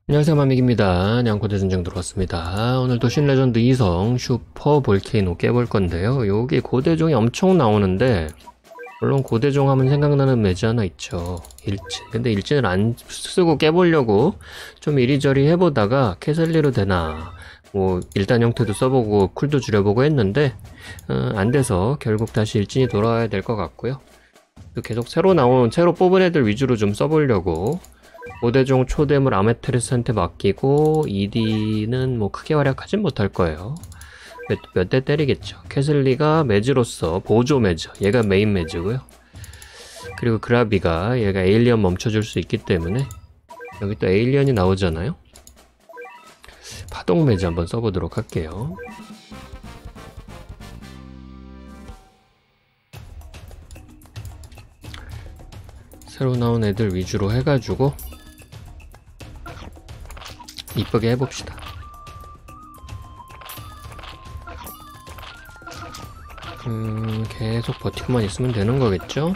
안녕하세요, 마믹입니다. 냥코대 전쟁 들어왔습니다. 오늘도 신레전드 2성 슈퍼 볼케이노 깨볼 건데요. 여기 고대종이 엄청 나오는데, 물론 고대종 하면 생각나는 매즈 하나 있죠. 일진. 근데 일진을 안 쓰고 깨보려고 좀 이리저리 해보다가 캐슬리로 되나, 뭐 일단 형태도 써보고 쿨도 줄여보고 했는데 안 돼서 결국 다시 일진이 돌아와야 될 것 같고요. 또 계속 새로 뽑은 애들 위주로 좀 써보려고 고대종 초대물 아메테르스한테 맡기고 ED는 뭐 크게 활약하진 못할 거예요. 몇 대 때리겠죠. 캐슬리가 매즈로서 보조 매즈, 얘가 메인 매즈고요. 그리고 그라비가 얘가 에일리언 멈춰줄 수 있기 때문에 여기 또 에일리언이 나오잖아요. 파동 매즈 한번 써보도록 할게요. 새로 나온 애들 위주로 해가지고 이쁘게 해봅시다. 계속 버티고만 있으면 되는 거겠죠?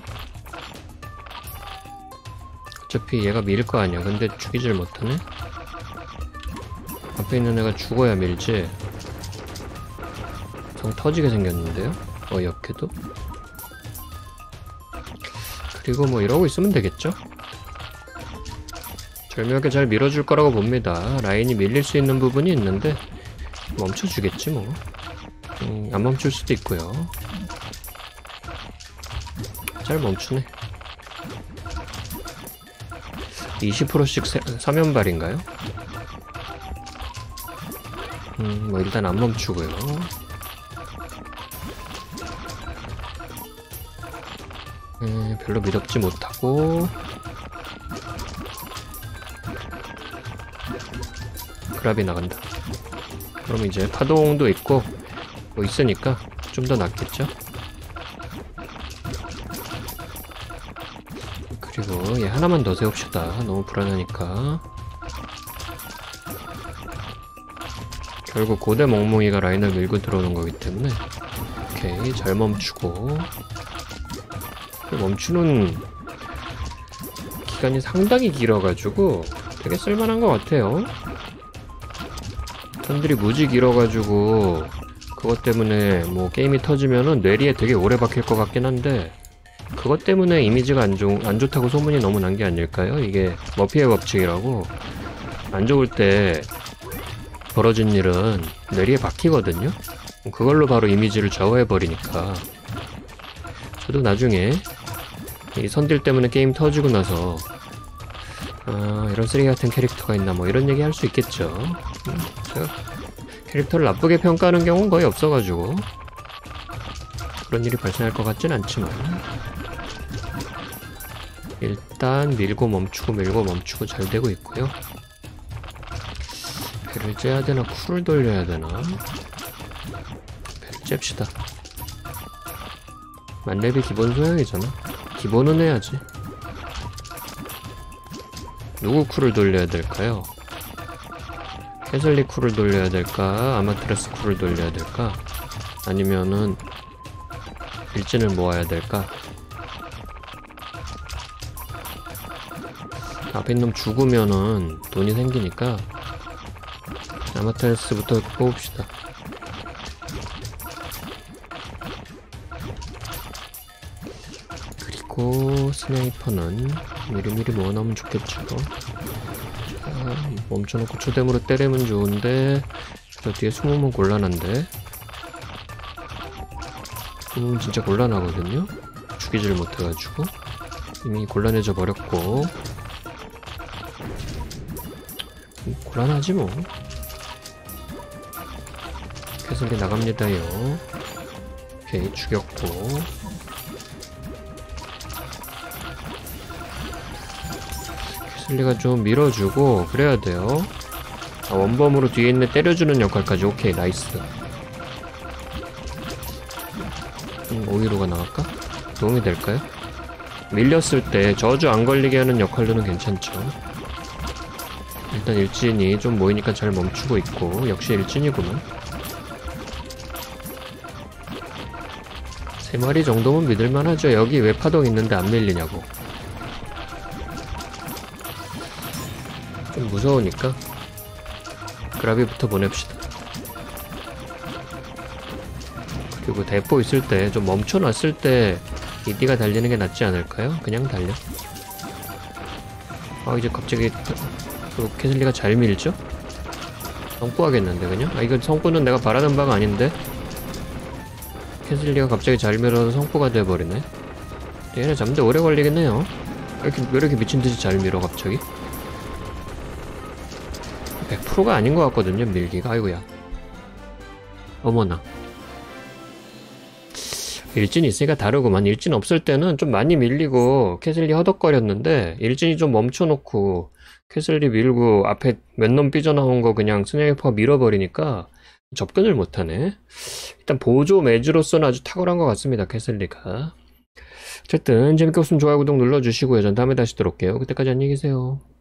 어차피 얘가 밀 거 아니야. 근데 죽이질 못하네? 앞에 있는 애가 죽어야 밀지. 정 터지게 생겼는데요? 어이없게도. 그리고 뭐 이러고 있으면 되겠죠? 절묘하게 잘 밀어줄 거라고 봅니다. 라인이 밀릴 수 있는 부분이 있는데 멈춰주겠지 뭐. 안 멈출 수도 있고요. 잘 멈추네. 20%씩 3연발인가요? 뭐 일단 안 멈추고요. 별로 미덥지 못하고 그라비 나간다. 그럼 이제 파동도 있고 뭐 있으니까 좀 더 낫겠죠? 그리고 얘 하나만 더 세웁시다. 너무 불안하니까. 결국 고대 멍멍이가 라인을 밀고 들어오는 거기 때문에 오케이, 잘 멈추고. 멈추는 기간이 상당히 길어가지고 되게 쓸만한 것 같아요. 턴들이 무지 길어가지고 그것 때문에 뭐 게임이 터지면은 뇌리에 되게 오래 박힐 것 같긴 한데, 그것 때문에 이미지가 안 좋다고 소문이 너무 난 게 아닐까요? 이게 머피의 법칙이라고 안 좋을 때 벌어진 일은 뇌리에 박히거든요. 그걸로 바로 이미지를 좌우해버리니까. 저도 나중에 이 선딜 때문에 게임 터지고 나서 이런 쓰레기 같은 캐릭터가 있나 뭐 이런 얘기 할 수 있겠죠. 제가 캐릭터를 나쁘게 평가하는 경우는 거의 없어가지고 그런 일이 발생할 것 같진 않지만, 일단 밀고 멈추고 잘 되고 있고요. 배를 째야 되나 쿨을 돌려야 되나. 배를 잽시다. 만렙이 기본 소양이잖아. 기본은 해야지. 누구 쿨을 돌려야 될까요? 캐슬리 쿨을 돌려야 될까? 아마테라스 쿨을 돌려야 될까? 아니면은 일진을 모아야 될까? 앞에 있는 놈 죽으면은 돈이 생기니까 아마테라스부터 뽑읍시다. 그리고 스나이퍼는 미리미리 모아놓으면 좋겠죠. 자, 멈춰놓고 초대으로 때리면 좋은데 저 뒤에 숨으면 곤란한데. 숨으면 진짜 곤란하거든요. 죽이지를 못해가지고 이미 곤란해져 버렸고. 곤란하지 뭐. 캐슬리 나갑니다요. 오케이, 죽였고. 캐슬리가 좀 밀어주고 그래야 돼요. 원범으로 뒤에 있는 때려주는 역할까지. 오케이, 나이스. 오히로가 나갈까? 도움이 될까요? 밀렸을 때 저주 안 걸리게 하는 역할로는 괜찮죠. 일단 일진이 좀 모이니까 잘 멈추고 있고, 역시 일진이구만. 3마리 정도면 믿을만 하죠. 여기 왜 파동 있는데 안 밀리냐고. 좀 무서우니까 그라비부터 보냅시다. 그리고 대포 있을 때 좀 멈춰놨을 때 이디가 달리는 게 낫지 않을까요? 그냥 달려. 이제 갑자기 또 캐슬리가 잘 밀죠? 성구하겠는데 그냥? 이거 성구는 내가 바라는 바가 아닌데? 캐슬리가 갑자기 잘 밀어서 성구가 돼버리네. 얘네 잡는데 오래 걸리겠네요. 왜 이렇게 미친듯이 잘 밀어 갑자기? 100%가 아닌 것 같거든요 밀기가. 아이고야. 어머나. 일진이 있으니까 다르구만. 일진 없을 때는 좀 많이 밀리고 캐슬리 허덕거렸는데 일진이 좀 멈춰놓고 캐슬리 밀고 앞에 몇 놈 삐져나온 거 그냥 스네이퍼가 밀어버리니까 접근을 못하네. 일단 보조 매주로서는 아주 탁월한 것 같습니다 캐슬리가. 어쨌든 재밌게 보시면 좋아요 구독 눌러주시고요. 전 다음에 다시 들어올게요. 그때까지 안녕히 계세요.